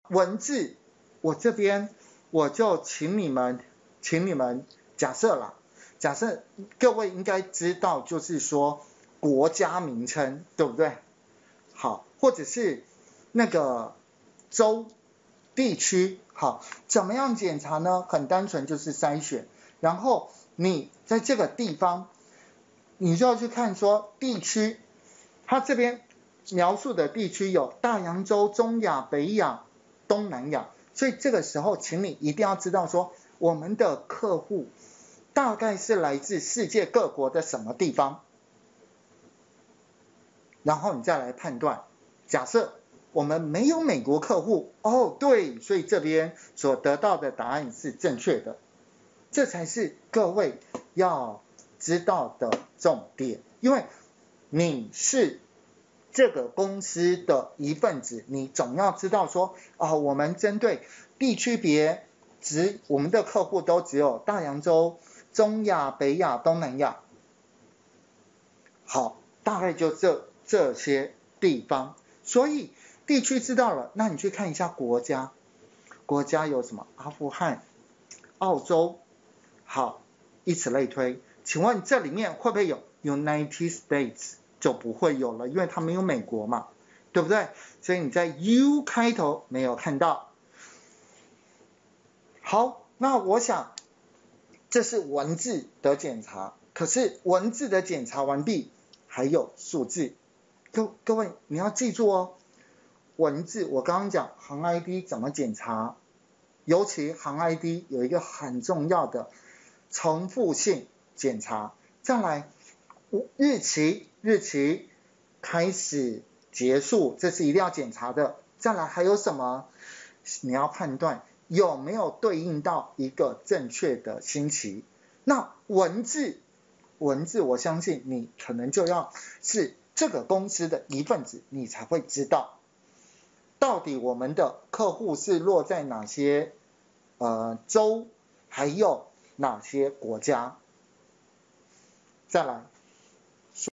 文字我这边我就请你们假设各位应该知道，就是说国家名称，对不对？好，或者是那个州、地区，好，怎么样检查呢？很单纯，就是筛选，然后你在这个地方，你就要去看说地区，它这边描述的地区有大洋洲、中亚、北亚、东南亚，所以这个时候，请你一定要知道说，我们的客户大概是来自世界各国的什么地方，然后你再来判断。假设我们没有美国客户，哦，对，所以这边所得到的答案是正确的，这才是各位要知道的重点，因为你是这个公司的一份子，你总要知道说，我们针对地区别，我们的客户都只有大洋洲、中亚、北亚、东南亚，好，大概就这些地方，所以地区知道了，那你去看一下国家，国家有什么？阿富汗、澳洲，好，以此类推。请问这里面会不会有 United States？ 就不会有了，因为它没有美国嘛，对不对？所以你在 U 开头没有看到。好，那我想这是文字的检查，可是文字的检查完毕，还有数字。各位你要记住哦，文字我刚刚讲行 ID 怎么检查，尤其行 ID 有一个很重要的重复性检查，再来日期开始结束，这是一定要检查的。再来还有什么？你要判断有没有对应到一个正确的星期。那文字我相信你可能就要是这个公司的一份子，你才会知道到底我们的客户是落在哪些州，还有哪些国家。再来